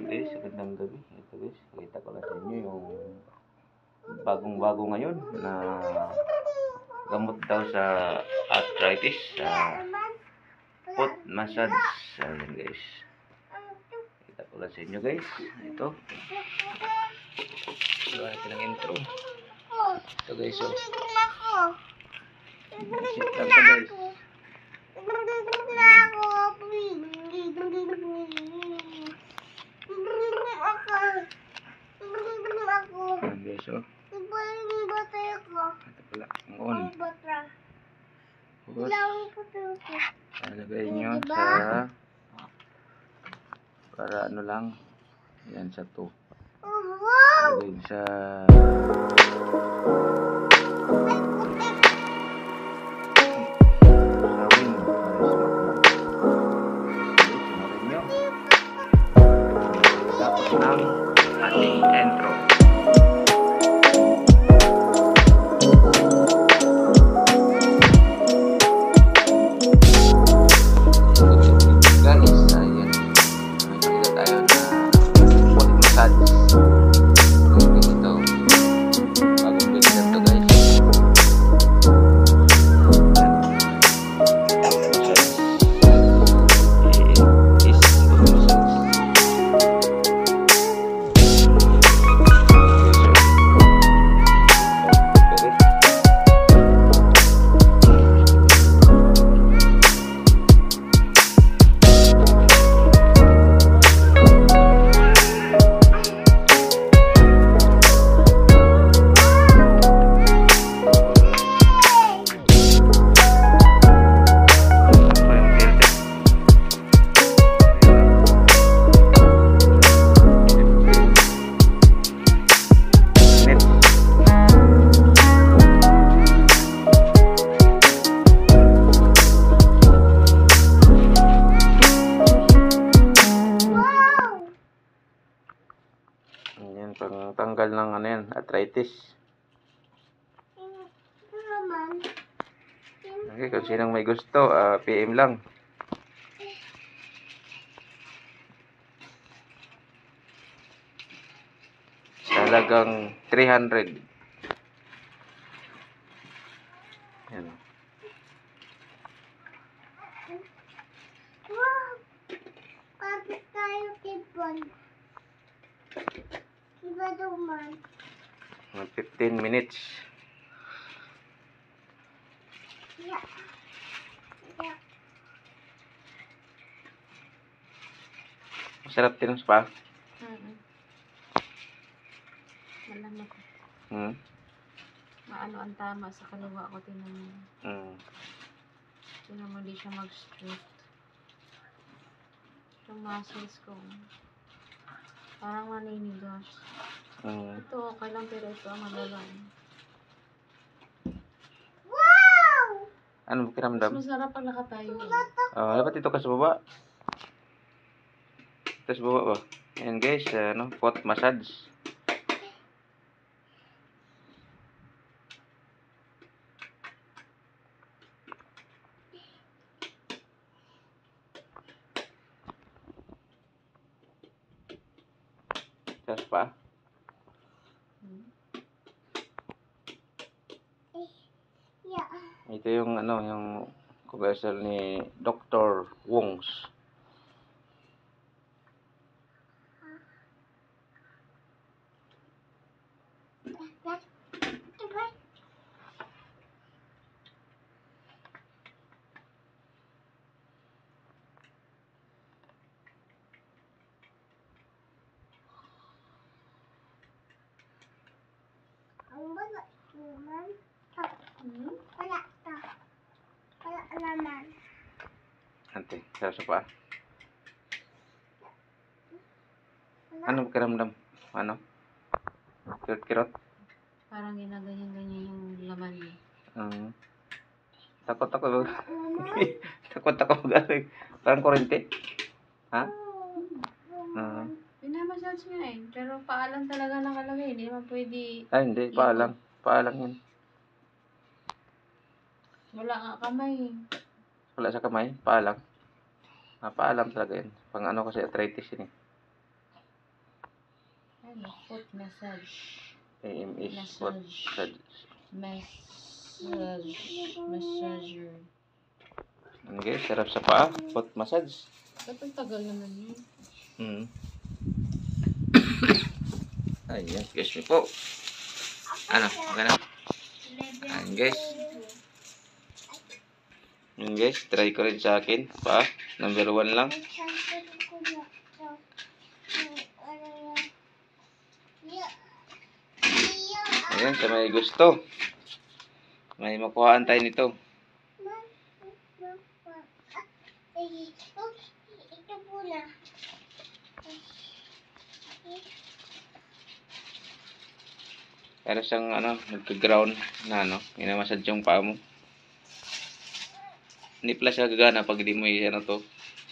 Guys, magandang gabi. Ito guys, kita ko lang sa inyo yung bagong-bago ngayon na gamot daw sa arthritis, sa foot massage. Ayan guys. Kita ko lang sa inyo guys. Ito. Gawa natin ang intro. Ito guys, oh. Sit lang ka guys. Guys, oh. Ito pala, ang on. Tapos, nalagay nyo sa para ano lang, yan sa 2. Nalagay sa wing para sumarin nyo. Tapos ng ating intro. Yan, pang tanggal ng ano yan, arthritis. Okay, kung sinong may gusto, PM lang. Talagang 300. Yan. Wow! Kapit tayo kipon. Iba duman. 15 minutes. Yeah. Yeah. Masarap din ang spa. Alam ako. Maano ang tama sa kaliwa ko, tinan mo. Tinan mo, di siya mag-straight. Yung muscles ko, parang maninigas. Ito, okay lang, pero ito ang malalan. Wow! Ano pakiramdam? Mas masarap pag nakatayo. Dapat ito ka sa baba. Ito sa baba ba? Ayan guys, foot massage. Sa spa. Yeah. Ito yung yung commercial ni Dr. Wongs. Ang wala naman. Wala to. Wala naman. Ante, sa spa. Ano pakiramdam? Ano? Kirot-kirot? Parang ginaganyan-ganyan yung laman niya. Takot ako. Takot ako galing. Parang kurente. Ha? Pinamassage nga eh. Pero paalang talaga nakalagay. Hindi naman pwede. Ay, hindi. Paalang. Paalang yun. Wala nga kamay. Wala sa kamay. Paalang. Paalang talaga yun. Pang ano kasi arthritis yun eh. Foot massage. AMS foot Massage. massage. Massager. Ano guys, sarap sa paa. Foot massage. Ba't ang tagal naman yun? Ayan, excuse me po. Ano, okay na? Ayan guys. Ayan guys, try ko rin sa akin. Pa, number 1 lang. Ayan, sa may gusto. May makuhaan tayo nito. Ito muna. Para siyang ano, nagka-ground na ano, minamasad yung paa mo. Hindi pala siya gagana pag di mo ano to.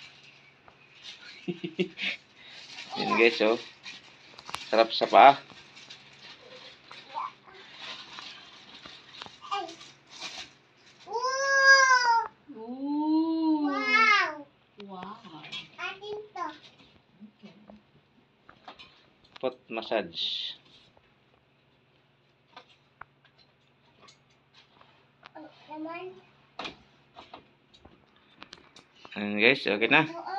Yan guys, oh. Sarap sa paa. Ooh! Wow! Wow! Atin to. Okay. Foot massage. Naman. Ayan guys, okay na. Oo,